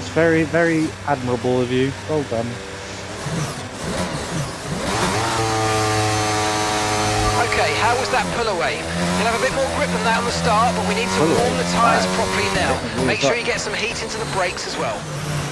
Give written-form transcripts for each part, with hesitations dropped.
It's very, very admirable of you. Well done. Okay, how was that pull away? You'll have a bit more grip than that on the start, but we need to warm the tyres properly now. Make sure you get some heat into the brakes as well.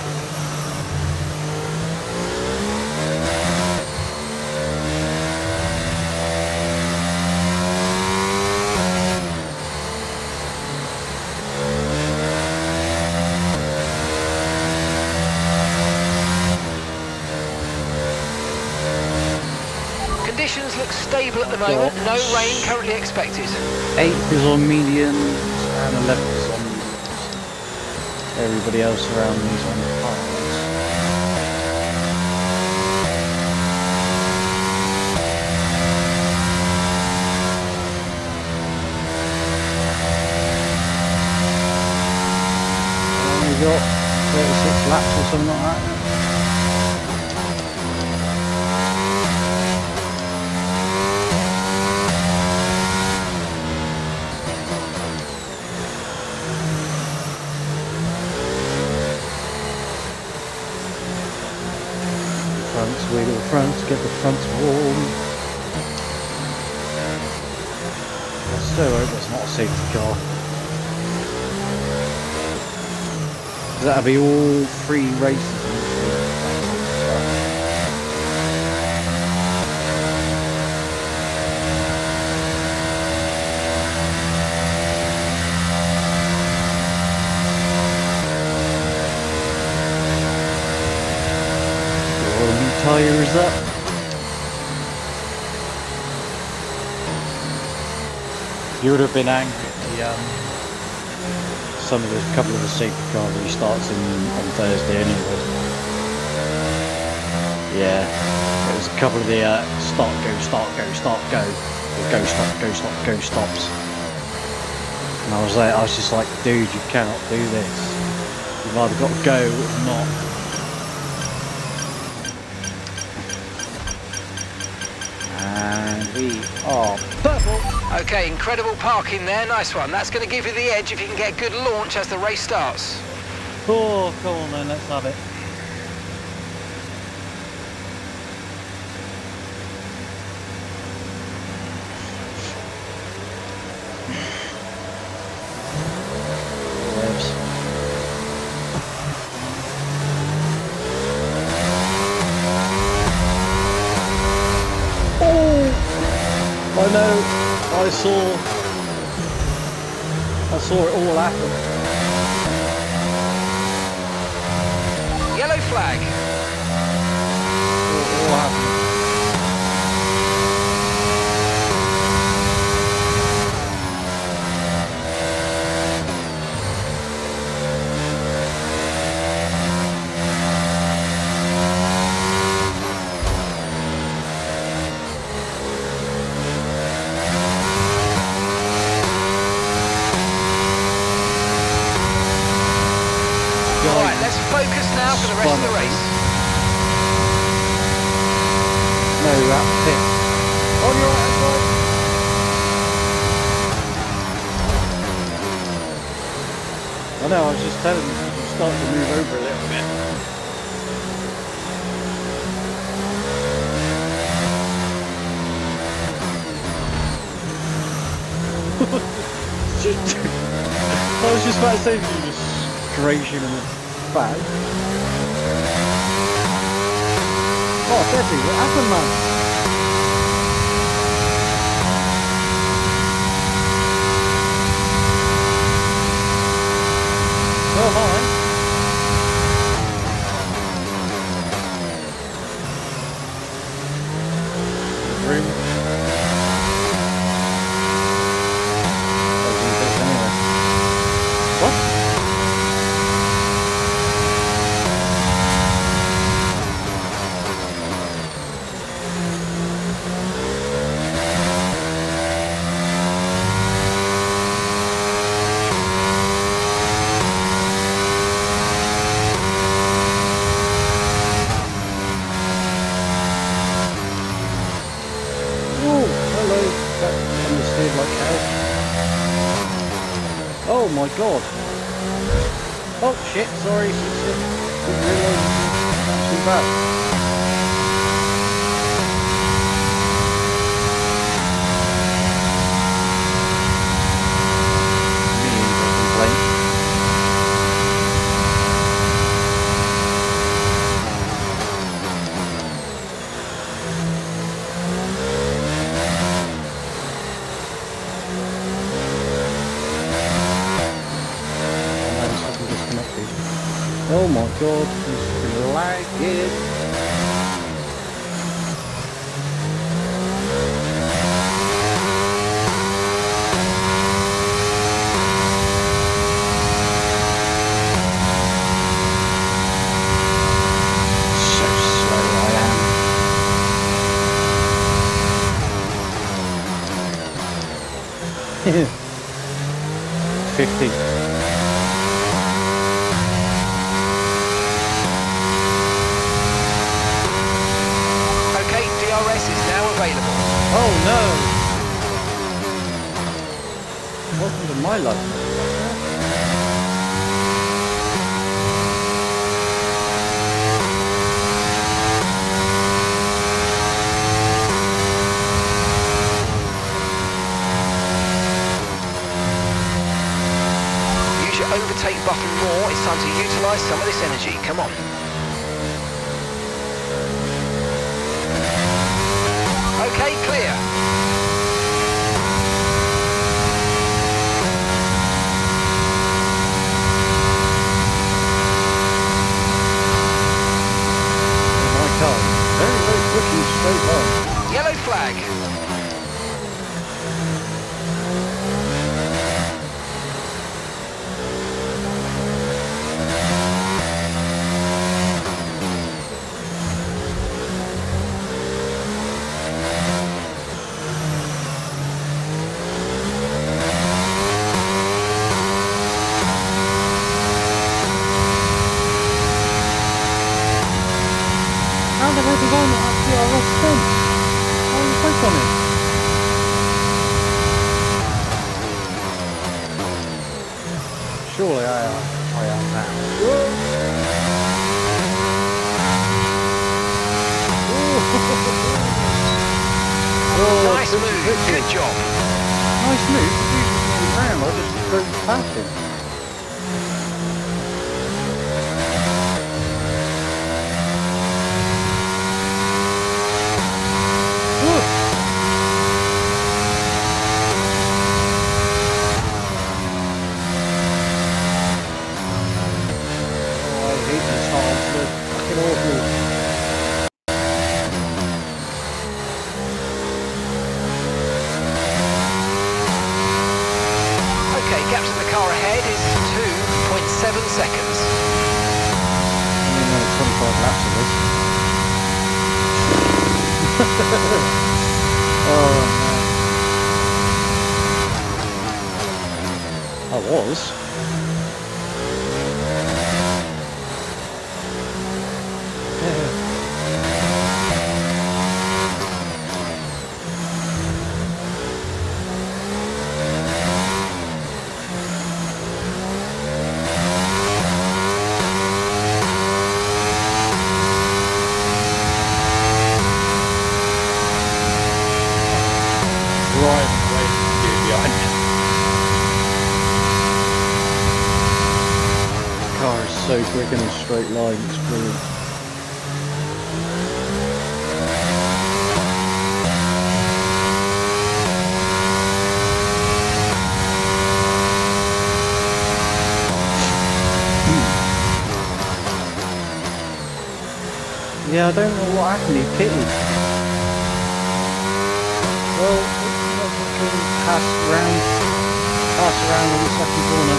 Conditions look stable at the moment, no rain currently expected. 8th is on mediums and 11th is on mediums. Everybody else around me is on hards. We got 36 laps or something like that. Way to the front, get the fronts warm. I so hope that's not a safety car. That'll be all 3 races. Tires up. You would have been angry at the couple of the safety car restarts on Thursday anyway. Yeah, it was a couple of the start go stop go stops, and I was just like, dude, you cannot do this. You've either got to go or not. And we are purple. Okay, incredible parking there, nice one. That's going to give you the edge if you can get a good launch as the race starts. Oh, come on then, let's have it. I know, I saw it all happen. Yellow flag. It all happened. Alright, let's focus now for the rest of the race. No, that pit. On your right side. I know, I was just telling you to start to move over a little bit. I was just about to say to you, just graze him in the back. Oh, Debbie, what happened, man? Oh, hi. Room. What? Oh my god. Oh shit, sorry, didn't realise too bad. Millions of complaints. Oh my god, this is lagging. So slow I am. 50. Oh no! Welcome to my life. Use your overtake button more. It's time to utilise some of this energy. Come on. Okay, clear. My car, very, very quick and straight line. Yellow flag. How the hell did I not actually I lost fence? I was clicked on it. Surely I am now. Nice move, good job. Nice move, he was around, I just drove past him. Okay, gaps in the car ahead is 2.7 seconds. Only another 25 laps of this. Oh man. I was. Driving away from you behind me. The car is so quick in a straight line, it's brilliant. Yeah, I don't know what happened, he pitted. Well, pass around on the second corner.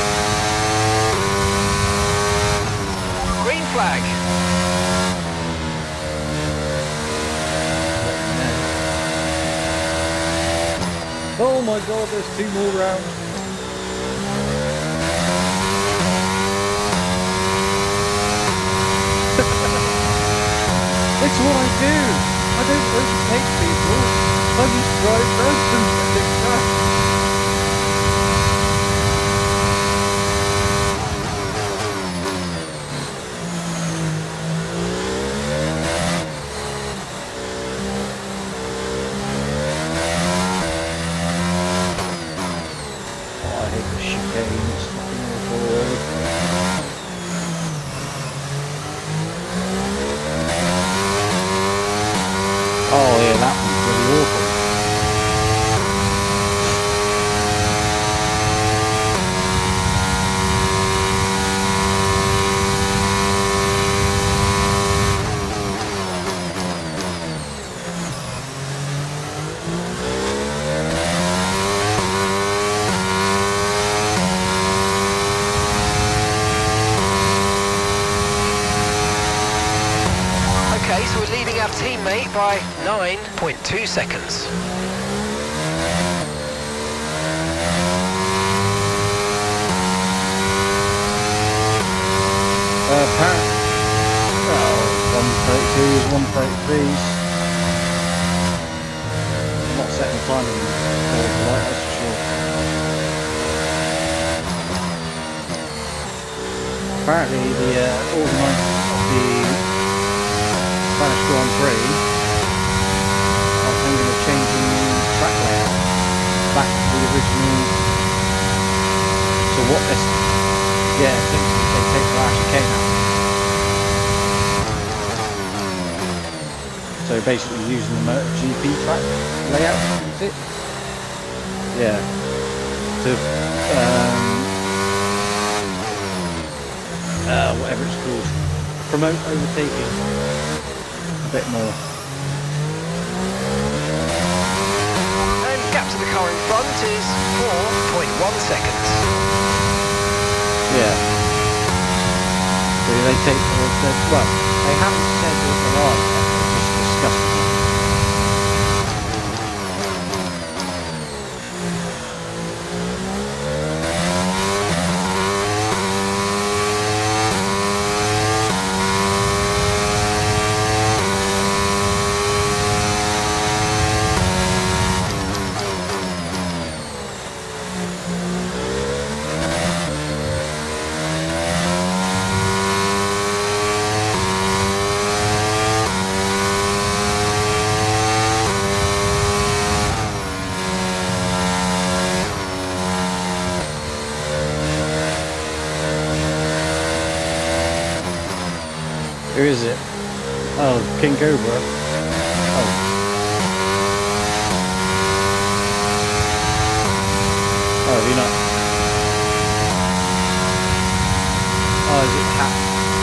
Green flag. Oh my god, there's 2 more rounds. It's what I do. I don't overtake people. I just drive round them and they crash. hate the chicane, it's fucking awful. Oh yeah, that one's really awful. Okay, so we're leading our teammate by 9.2 seconds. Apparently, well, 132s, 133s. I'm not setting the time in the light, that's for sure. Apparently, the organisers of the Spanish Grand Prix are thinking of changing the track layout back to the original. So what this, yeah, essentially they take the last chicane out. So basically using the MotoGP track layout, is it? Yeah. To whatever it's called, promote overtaking a bit more. And gap to the car in front is 4.1 seconds. Yeah. So they take, well, they haven't said what they are yet, they're just discussing it. Who is it? Oh, King Cobra. Oh. Oh, have you not? Oh, is it Hat?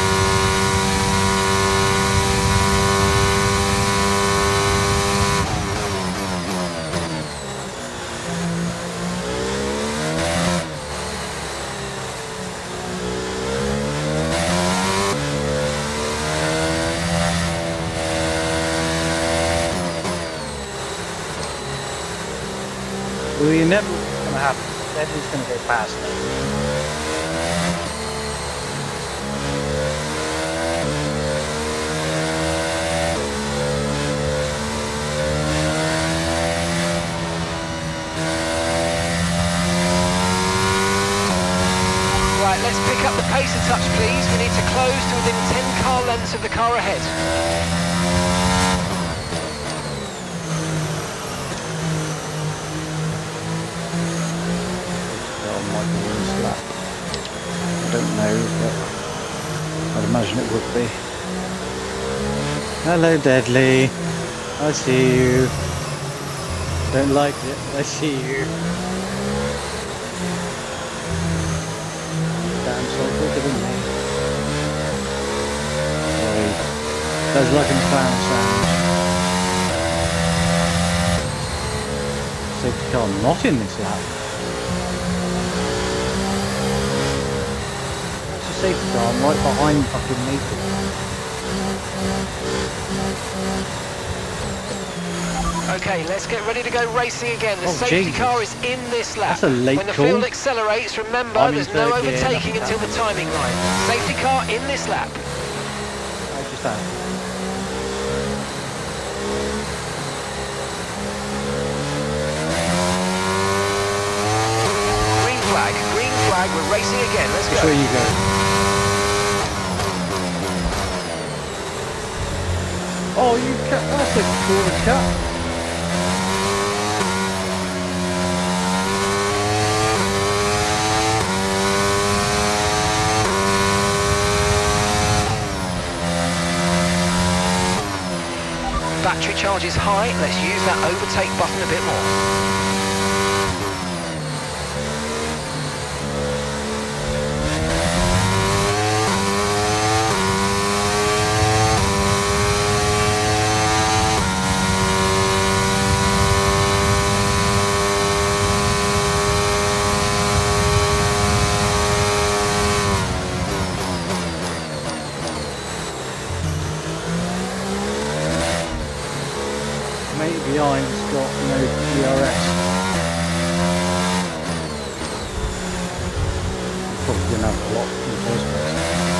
Well, you never know what's going to happen. Deadly's going to go past me. Right, let's pick up the pace a touch, please. We need to close to within 10 car lengths of the car ahead. I don't know, but I'd imagine it would be. Hello, Deadly. I see you. Don't like it, but I see you. Damn, so quicker than me. Oh, he does like him clown sounds. Safety car not in this lap. Safety car, I'm right behind fucking me. Okay, let's get ready to go racing again. The Oh, safety Jesus. car is in this lap. That's a late when the call. field accelerates, remember I'm in there's no third gear, overtaking nothing until the timing line. Safety car in this lap. I just had. Green flag, we're racing again. Let's go. Sure you go. Oh, you cut. That's a cool cut. battery charge is high. Let's use that overtake button a bit more. Behind's got no DRS. Probably didn't have a lot in the first place.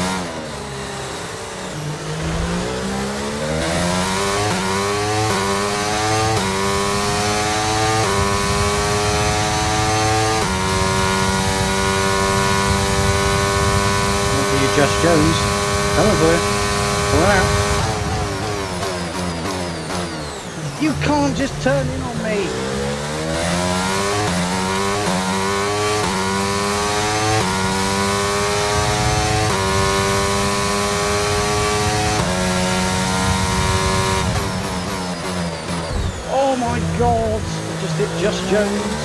Look at you, Just Jones. Coming for you. Pull out. You can't just turn in on me. Oh my God, I just hit Just Jones.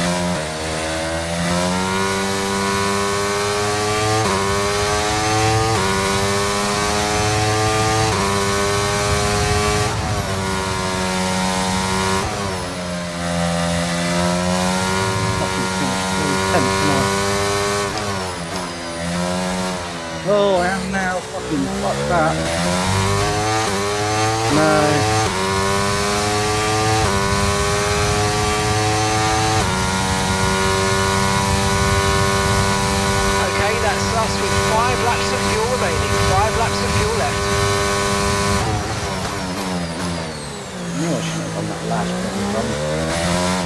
Oh, I am now. Fucking fuck that. No. Okay, that's us with 5 laps of fuel remaining. 5 laps of fuel left. No, I shouldn't have done that last run.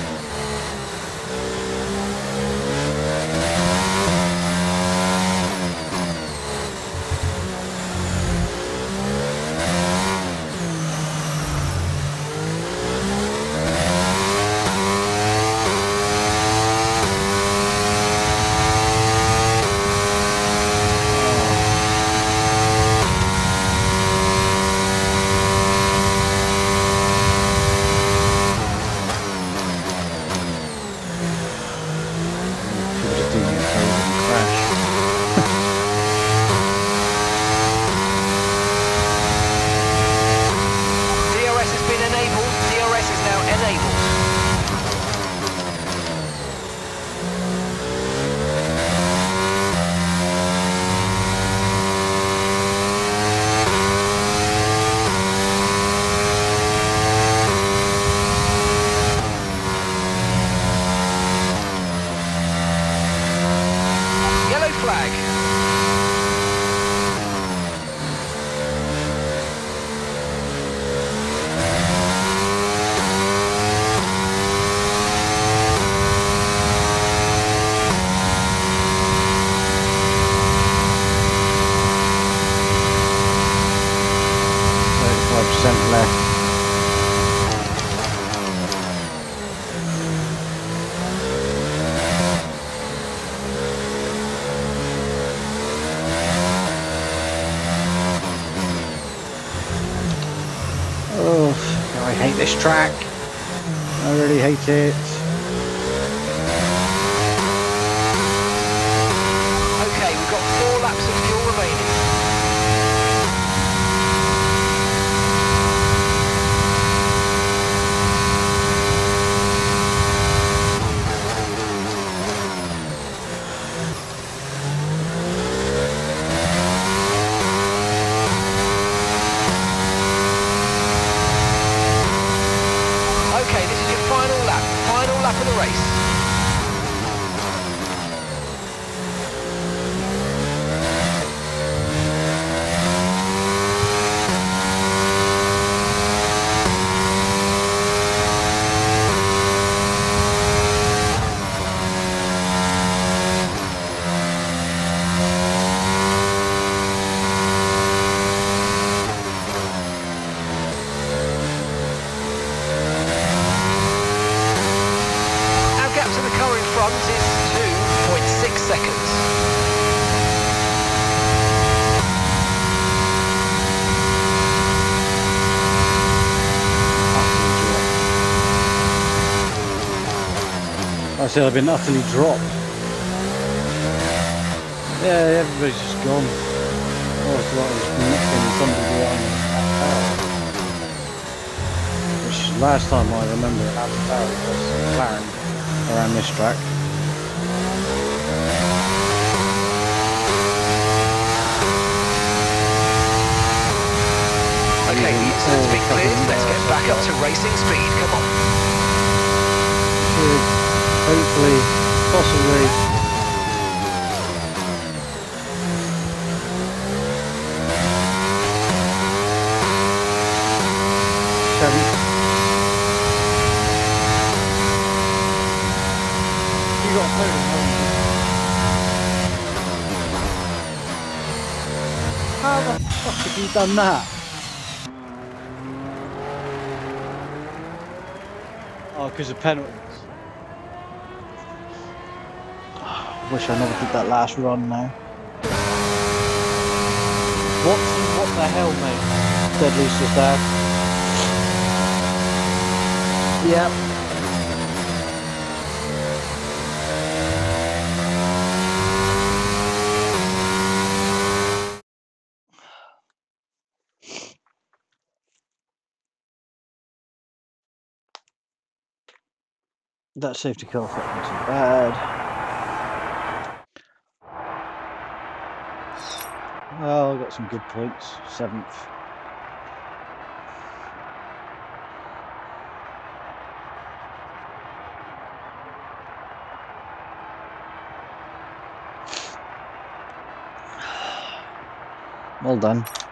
Left. Oh, I hate this track. I really hate it. Okay, we've got 4 laps of fuel remaining. Lap of the race. Is 2.6 seconds. I said I've been utterly dropped. Yeah, everybody's just gone. Oh, it's like I was nicking somebody behind me. Which last time I remember it had a barrel was McLaren around this track. Okay, the incident's been cleared. Let's get back up to racing speed. Come on. Should, hopefully, possibly. You got a podium, haven't you? How the fuck have you done that? Oh, because of penalties. Wish I never did that last run now. What the hell, mate? Dead Lisa's dad. Yep. That safety car fucking too bad. Oh, I got some good points. 7th. Well done.